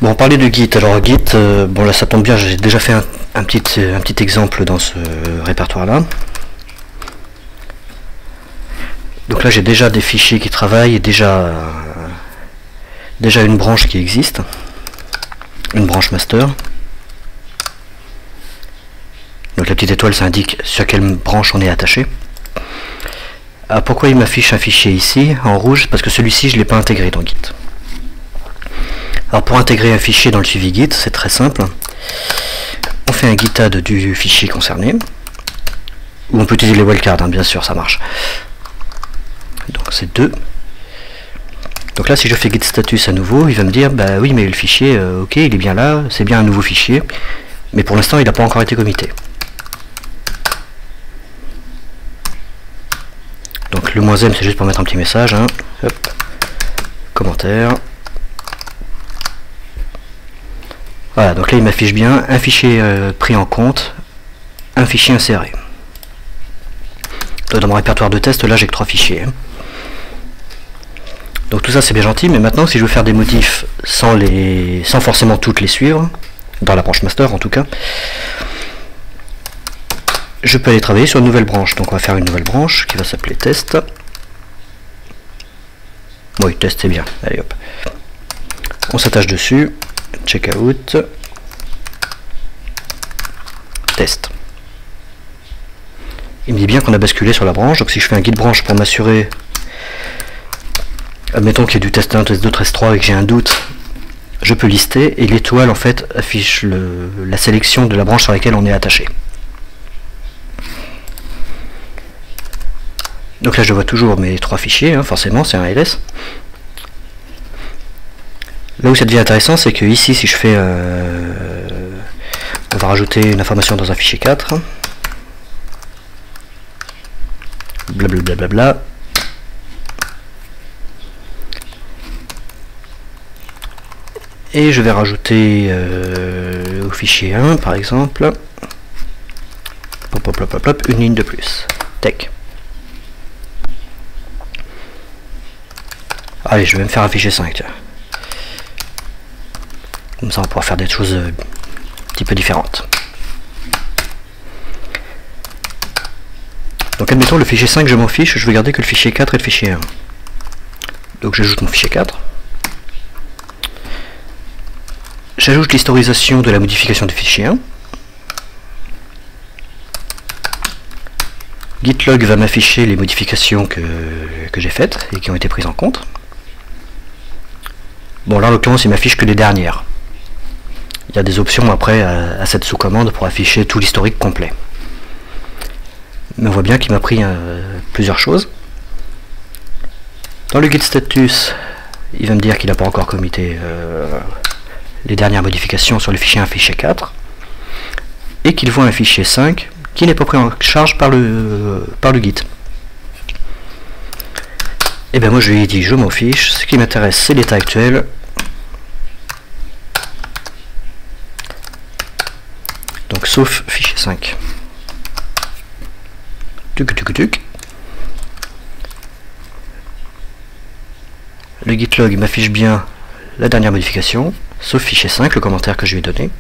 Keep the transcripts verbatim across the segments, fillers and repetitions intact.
Bon, on parlait de Git. Alors Git, euh, bon là ça tombe bien, j'ai déjà fait un, un, petit, un petit exemple dans ce répertoire-là. Donc là j'ai déjà des fichiers qui travaillent et déjà, euh, déjà une branche qui existe, une branche master. Donc la petite étoile ça indique sur quelle branche on est attaché. Ah, pourquoi il m'affiche un fichier ici en rouge? Parce que celui-ci je ne l'ai pas intégré dans Git. Alors pour intégrer un fichier dans le suivi Git, c'est très simple. On fait un git add du fichier concerné. Ou on peut utiliser les wildcards, hein, bien sûr, ça marche. Donc c'est deux. Donc là si je fais git status à nouveau, il va me dire bah oui mais le fichier, euh, ok il est bien là, c'est bien un nouveau fichier, mais pour l'instant il n'a pas encore été commité. Donc le moins m c'est juste pour mettre un petit message, hein. Hop. Commentaire. Voilà, donc là il m'affiche bien un fichier euh, pris en compte, un fichier inséré. Donc dans mon répertoire de test, là j'ai que trois fichiers. Hein. Donc tout ça c'est bien gentil, mais maintenant si je veux faire des modifs sans, les, sans forcément toutes les suivre, dans la branche master en tout cas, je peux aller travailler sur une nouvelle branche. Donc on va faire une nouvelle branche qui va s'appeler test. Oui, test c'est bien, allez hop. On s'attache dessus. Checkout test. Il me dit bien qu'on a basculé sur la branche, donc si je fais un git branch pour m'assurer, admettons qu'il y ait du test un, test deux, test trois et que j'ai un doute, je peux lister et l'étoile en fait affiche le, la sélection de la branche sur laquelle on est attaché. Donc là je vois toujours mes trois fichiers, hein, forcément c'est un L S. Là où ça devient intéressant, c'est que ici, si je fais, euh, on va rajouter une information dans un fichier quatre, blablabla, bla bla bla. Et je vais rajouter euh, au fichier un, par exemple, hop, hop, hop, hop, hop, une ligne de plus, tech. Allez, je vais me faire un fichier cinq, tiens. Comme ça on va pouvoir faire des choses euh, un petit peu différentes. Donc admettons le fichier cinq je m'en fiche, je veux garder que le fichier quatre et le fichier un. Donc j'ajoute mon fichier quatre. J'ajoute l'historisation de la modification du fichier un. Gitlog va m'afficher les modifications que, que j'ai faites et qui ont été prises en compte. Bon là en l'occurrence il m'affiche que les dernières. Il y a des options après à, à cette sous-commande pour afficher tout l'historique complet. Mais on voit bien qu'il m'a pris euh, plusieurs choses. Dans le git status, il va me dire qu'il n'a pas encore commité euh, les dernières modifications sur le fichier un, fichier quatre, et qu'il voit un fichier cinq qui n'est pas pris en charge par le, euh, par le git. Et bien moi je lui ai dit je m'en fiche, ce qui m'intéresse c'est l'état actuel. Donc sauf fichier cinq. Tuc tuc tuc. Le gitlog m'affiche bien la dernière modification, sauf fichier cinq, le commentaire que je lui ai donné.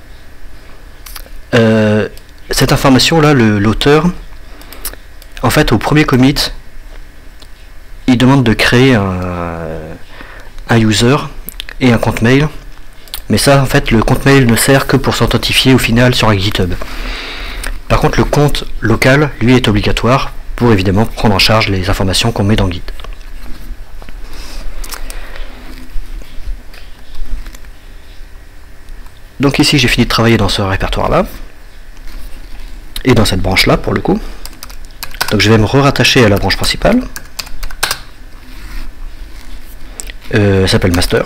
Euh, cette information là, l'auteur, en fait au premier commit, il demande de créer un, un user et un compte mail. Mais ça, en fait, le compte mail ne sert que pour s'authentifier au final sur un GitHub. Par contre, le compte local, lui, est obligatoire pour évidemment prendre en charge les informations qu'on met dans Git. Donc ici, j'ai fini de travailler dans ce répertoire-là. Et dans cette branche-là, pour le coup. Donc je vais me re-rattacher à la branche principale. Euh, elle s'appelle master.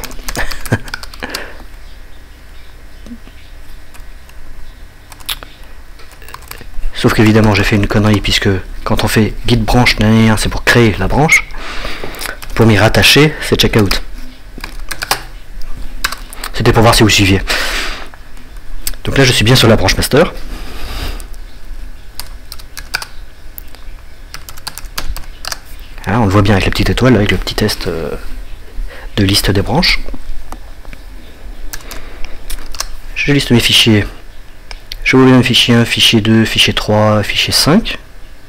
Sauf qu'évidemment j'ai fait une connerie puisque quand on fait git branch, c'est pour créer la branche. Pour m'y rattacher, c'est checkout. C'était pour voir si vous suiviez. Donc là je suis bien sur la branche master. Hein, on le voit bien avec la petite étoile, avec le petit test euh, de liste des branches. je liste mes fichiers. Je ouvre bien fichier un, fichier deux, fichier trois, fichier cinq.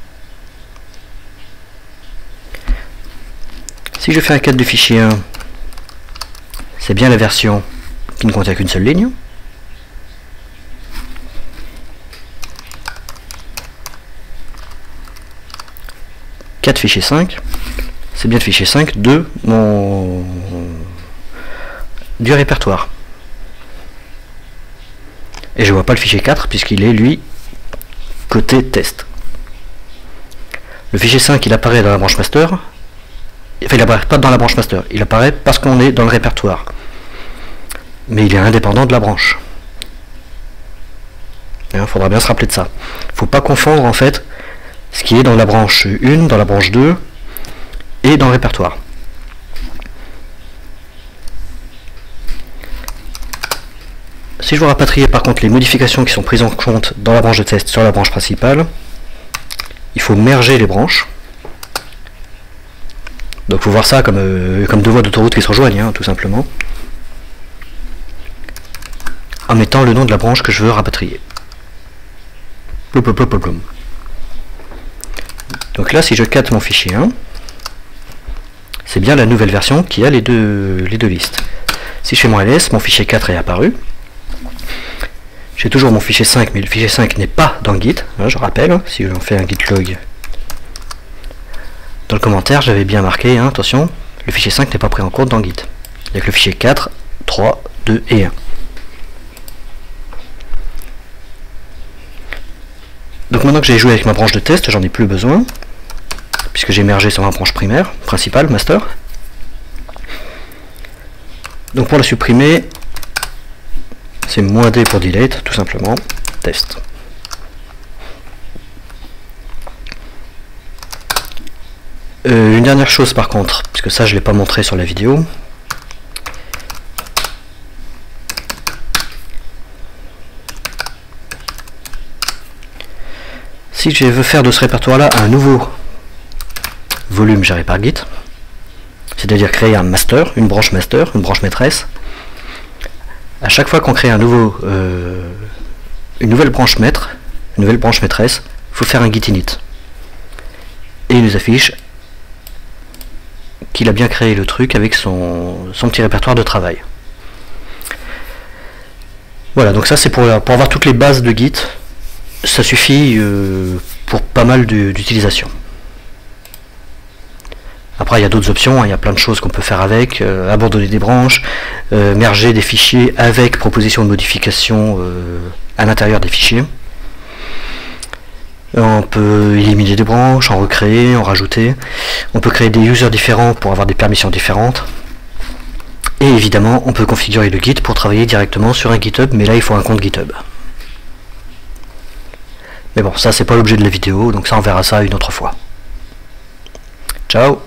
Si je fais un cadre du fichier un, c'est bien la version qui ne contient qu'une seule ligne. quatre fichier cinq, c'est bien le fichier cinq de mon du répertoire. Et je vois pas le fichier quatre puisqu'il est lui côté test. Le fichier cinq il apparaît dans la branche master. Enfin il apparaît pas dans la branche master, il apparaît parce qu'on est dans le répertoire. Mais il est indépendant de la branche. Il faudra bien se rappeler de ça. Faut pas confondre en fait ce qui est dans la branche un, dans la branche deux et dans le répertoire. Si je veux rapatrier par contre les modifications qui sont prises en compte dans la branche de test sur la branche principale, il faut merger les branches. Donc il faut voir ça comme, euh, comme deux voies d'autoroute qui se rejoignent, hein, tout simplement. En mettant le nom de la branche que je veux rapatrier. Donc là, si je cut mon fichier un, c'est bien la nouvelle version qui a les deux, les deux listes. Si je fais mon ls, mon fichier quatre est apparu. J'ai toujours mon fichier cinq, mais le fichier cinq n'est pas dans le Git. Hein, je rappelle, hein, si on fait un git log, dans le commentaire, j'avais bien marqué, hein, attention, le fichier cinq n'est pas pris en compte dans le Git. Il n'y a que le fichier quatre, trois, deux et un. Donc maintenant que j'ai joué avec ma branche de test, j'en ai plus besoin, puisque j'ai mergé sur ma branche primaire, principale, master. Donc pour la supprimer, c'est moins D pour delete, tout simplement, test. Euh, une dernière chose par contre, puisque ça je ne l'ai pas montré sur la vidéo. Si je veux faire de ce répertoire-là un nouveau volume géré par Git, c'est-à-dire créer un master, une branche master, une branche maîtresse, à chaque fois qu'on crée un nouveau, euh, une nouvelle branche maître, une nouvelle branche maîtresse, il faut faire un git init. Et il nous affiche qu'il a bien créé le truc avec son, son petit répertoire de travail. Voilà, donc ça c'est pour, pour avoir toutes les bases de Git. Ça suffit euh, pour pas mal d'utilisation. Après il y a d'autres options, hein, il y a plein de choses qu'on peut faire avec, euh, abandonner des branches, euh, merger des fichiers avec proposition de modification euh, à l'intérieur des fichiers. On peut éliminer des branches, en recréer, en rajouter. On peut créer des users différents pour avoir des permissions différentes. Et évidemment on peut configurer le Git pour travailler directement sur un GitHub, mais là il faut un compte GitHub. Mais bon, ça c'est pas l'objet de la vidéo, donc ça on verra ça une autre fois. Ciao!